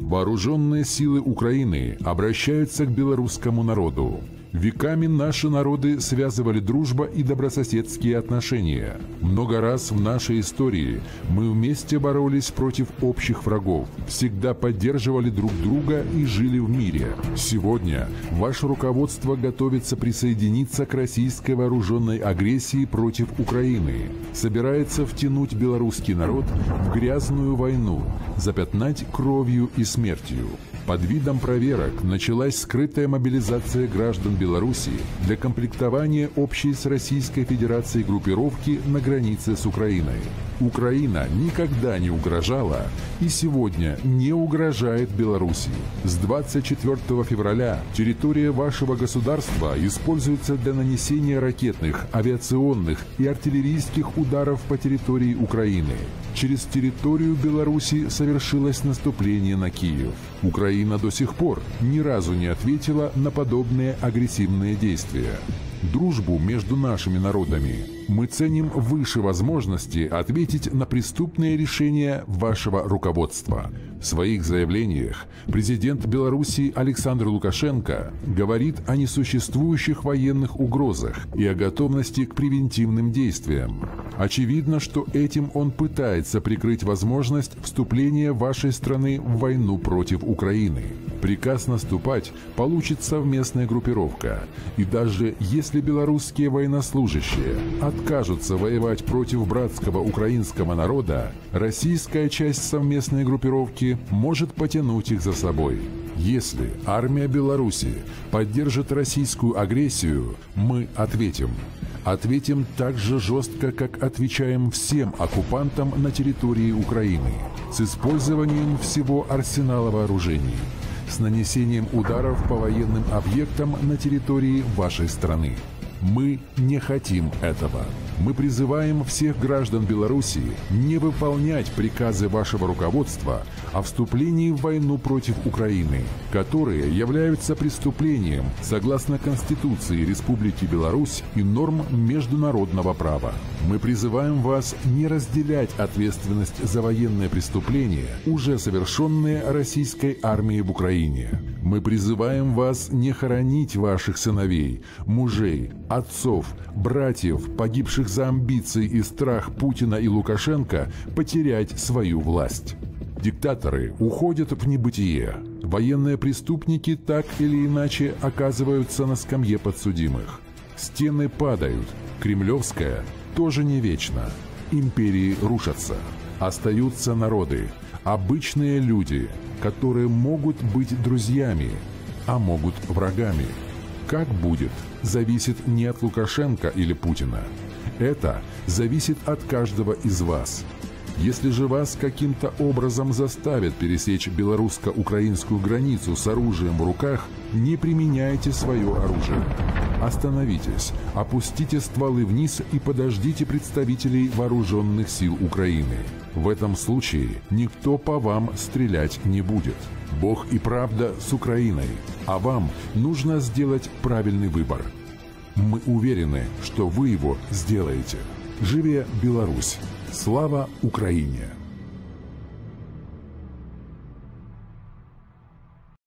Вооруженные силы Украины обращаются к белорусскому народу. Веками наши народы связывали дружба и добрососедские отношения. Много раз в нашей истории мы вместе боролись против общих врагов, всегда поддерживали друг друга и жили в мире. Сегодня ваше руководство готовится присоединиться к российской вооруженной агрессии против Украины, собирается втянуть белорусский народ в грязную войну, запятнать кровью и смертью. Под видом проверок началась скрытая мобилизация граждан Беларуси для комплектования общей с Российской Федерацией группировки на границе с Украиной. Украина никогда не угрожала и сегодня не угрожает Беларуси. С 24 февраля территория вашего государства используется для нанесения ракетных, авиационных и артиллерийских ударов по территории Украины. Через территорию Беларуси совершилось наступление на Киев. Украина до сих пор ни разу не ответила на подобные агрессивные действия. Дружбу между нашими народами мы ценим выше возможности ответить на преступные решения вашего руководства. В своих заявлениях президент Беларуси Александр Лукашенко говорит о несуществующих военных угрозах и о готовности к превентивным действиям. Очевидно, что этим он пытается прикрыть возможность вступления вашей страны в войну против Украины. Приказ наступать получит совместная группировка. И даже если белорусские военнослужащие откажутся воевать против братского украинского народа, российская часть совместной группировки может потянуть их за собой. Если армия Беларуси поддержит российскую агрессию, мы ответим. Ответим так же жестко, как отвечаем всем оккупантам на территории Украины, с использованием всего арсенала вооружений, с нанесением ударов по военным объектам на территории вашей страны. Мы не хотим этого. Мы призываем всех граждан Беларуси не выполнять приказы вашего руководства о вступлении в войну против Украины, которые являются преступлением согласно Конституции Республики Беларусь и норм международного права. Мы призываем вас не разделять ответственность за военные преступления, уже совершенные российской армией в Украине. Мы призываем вас не хоронить ваших сыновей, мужей, отцов, братьев, погибших за амбиции и страх Путина и Лукашенко потерять свою власть. Диктаторы уходят в небытие. Военные преступники так или иначе оказываются на скамье подсудимых. Стены падают. Кремлевская тоже не вечна. Империи рушатся. Остаются народы, обычные люди, которые могут быть друзьями, а могут врагами. Как будет, зависит не от Лукашенко или Путина. Это зависит от каждого из вас. Если же вас каким-то образом заставят пересечь белорусско-украинскую границу с оружием в руках, не применяйте свое оружие. Остановитесь, опустите стволы вниз и подождите представителей вооруженных сил Украины. В этом случае никто по вам стрелять не будет. Бог и правда с Украиной, а вам нужно сделать правильный выбор. Мы уверены, что вы его сделаете. Живе Беларусь! Слава Украине!